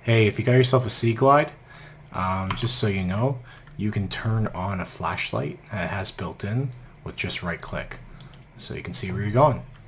Hey, if you got yourself a Sea Glide, just so you know, you can turn on a flashlight that it has built in with just right click. So you can see where you're going.